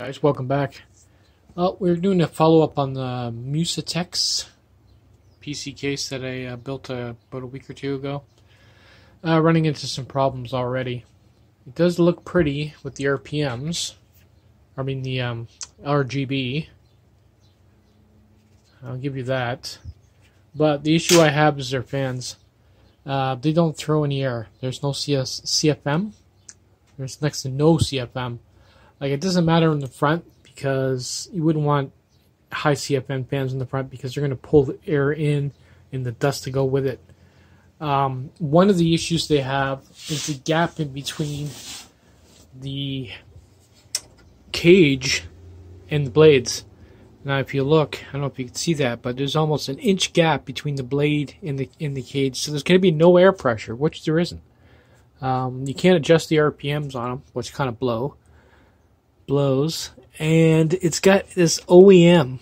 Guys, welcome back. We're doing a follow-up on the Musatex PC case that I built about a week or two ago. Running into some problems already. It does look pretty with the RPMs. I mean the RGB. I'll give you that. But the issue I have is their fans. They don't throw any air. There's no CFM. There's next to no CFM. Like, it doesn't matter in the front because you wouldn't want high CFM fans in the front because they're going to pull the air in and the dust to go with it. One of the issues they have is the gap in between the cage and the blades. Now, if you look, I don't know if you can see that, but there's almost an inch gap between the blade and the cage. So there's going to be no air pressure, which there isn't. You can't adjust the RPMs on them, which kind of blows. And it's got this OEM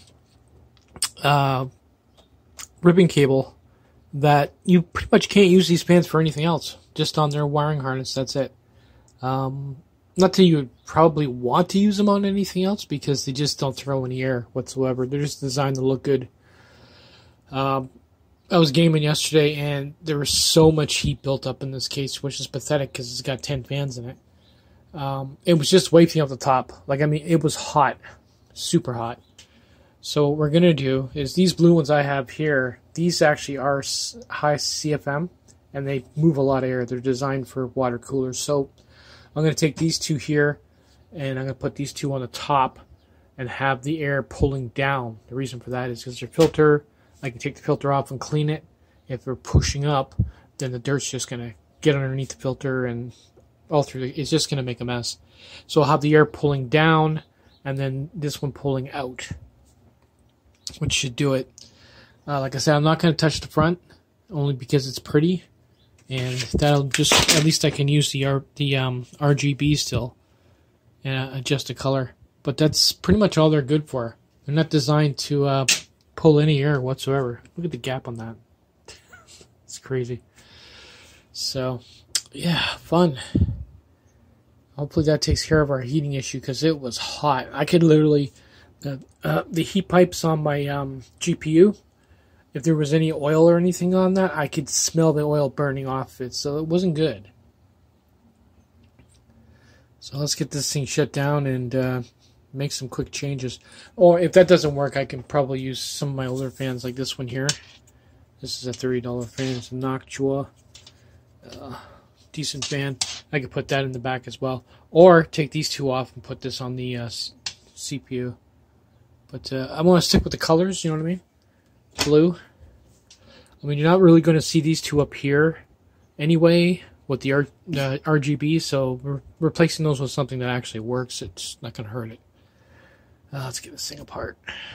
ribbon cable that you pretty much can't use these fans for anything else. Just on their wiring harness, that's it. Not that you would probably want to use them on anything else because they just don't throw any air whatsoever. They're just designed to look good. I was gaming yesterday and there was so much heat built up in this case, which is pathetic because it's got 10 fans in it. It was just wafting off the top. Like, I mean, it was hot. Super hot. So what we're going to do is these blue ones I have here, these actually are high CFM and they move a lot of air. They're designed for water coolers. So I'm going to take these two here and I'm going to put these two on the top and have the air pulling down. The reason for that is because their filter, I can take the filter off and clean it. If they're pushing up, then the dirt's just going to get underneath the filter and all through it's just going to make a mess. So I'll have the air pulling down and then this one pulling out, which should do it. Like I said, I'm not going to touch the front only because it's pretty, and that'll just, at least I can use the RGB still and adjust the color. But that's pretty much all they're good for. They're not designed to pull any air whatsoever. Look at the gap on that. It's crazy. So yeah, fun. Hopefully that takes care of our heating issue because it was hot. I could literally, the heat pipes on my GPU, if there was any oil or anything on that, I could smell the oil burning off it. So it wasn't good. So let's get this thing shut down and make some quick changes. Or if that doesn't work, I can probably use some of my older fans like this one here. This is a $30 fan. It's a Noctua. Decent fan. I could put that in the back as well, or take these two off and put this on the CPU. But I want to stick with the colors, you know what I mean? Blue. I mean, you're not really going to see these two up here anyway with the RGB, so we're replacing those with something that actually works. It's not going to hurt it. Let's get this thing apart.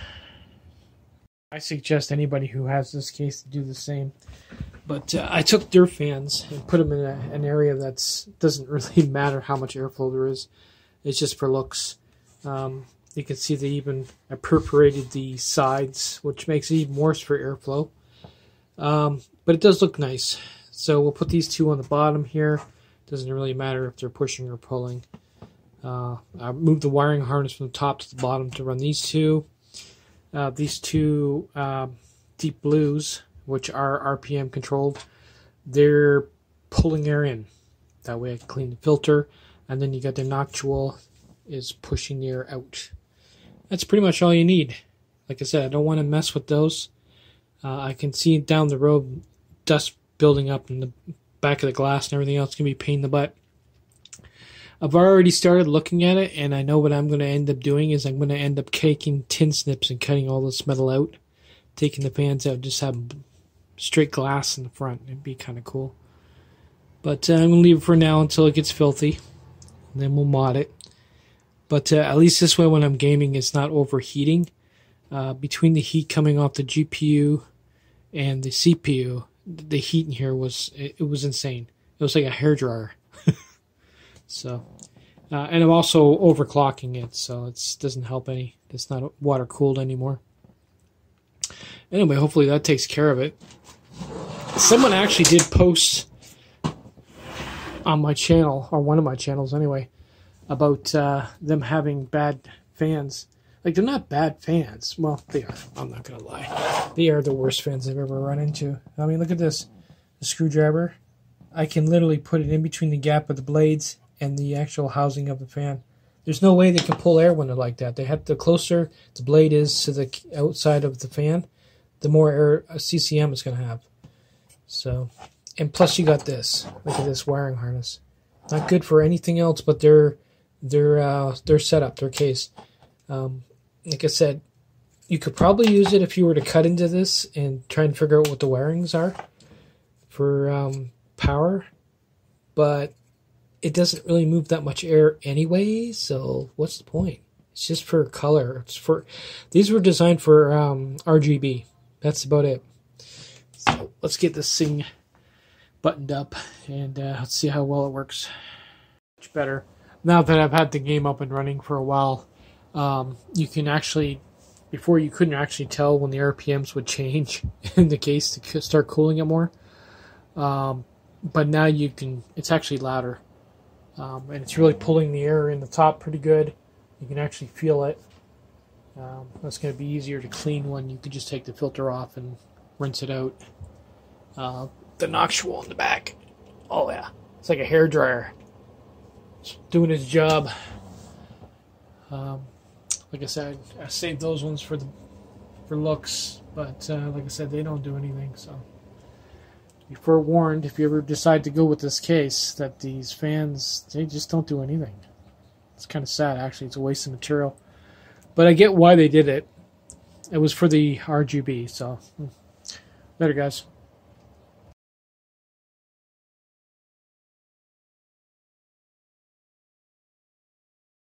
I suggest anybody who has this case to do the same. But I took their fans and put them in an area that doesn't really matter how much airflow there is. It's just for looks. You can see they even perforated the sides, which makes it even worse for airflow. But it does look nice. So we'll put these two on the bottom here. Doesn't really matter if they're pushing or pulling. I moved the wiring harness from the top to the bottom to run these two. These two deep blues, which are RPM controlled, they're pulling air in. That way I can clean the filter. And then you got the Noctua is pushing the air out. That's pretty much all you need. Like I said, I don't want to mess with those. I can see down the road dust building up in the back of the glass and everything else. It's going to be a pain in the butt. I've already started looking at it, and I know what I'm going to end up doing is I'm going to end up caking tin snips and cutting all this metal out, taking the fans out, just have straight glass in the front. It'd be kind of cool. But I'm going to leave it for now until it gets filthy. And then we'll mod it. But at least this way when I'm gaming it's not overheating. Between the heat coming off the GPU and the CPU, the heat in here was insane. It was like a hairdryer. So, and I'm also overclocking it, so it doesn't help any. It's not water cooled anymore. Anyway, hopefully that takes care of it. Someone actually did post on my channel, or one of my channels anyway, about them having bad fans. Like, they're not bad fans. Well, they are. I'm not going to lie. They are the worst fans I've ever run into. I mean, look at this. The screwdriver. I can literally put it in between the gap of the blades and the actual housing of the fan. There's no way they can pull air when they're like that. They have, the closer the blade is to the outside of the fan, the more air a CCM is going to have. So, and plus you got this. Look at this wiring harness. Not good for anything else but their setup, their case. Like I said, you could probably use it if you were to cut into this and try and figure out what the wirings are for power, but it doesn't really move that much air anyway, so what's the point? It's just for color. These were designed for RGB. That's about it. So let's get this thing buttoned up and let's see how well it works. Much better. Now that I've had the game up and running for a while, you can actually, before you couldn't actually tell when the RPMs would change in the case to start cooling it more. But now you can, it's actually louder. And it's really pulling the air in the top pretty good. You can actually feel it. That's going to be easier to clean when you could just take the filter off and rinse it out. The Noctual in the back. Oh yeah, it's like a hairdryer. It's doing its job. Like I said, I saved those ones for looks, but like I said, they don't do anything. So be forewarned if you ever decide to go with this case that these fans, they just don't do anything. It's kind of sad, actually. It's a waste of material. But I get why they did it. It was for the RGB, so later, guys.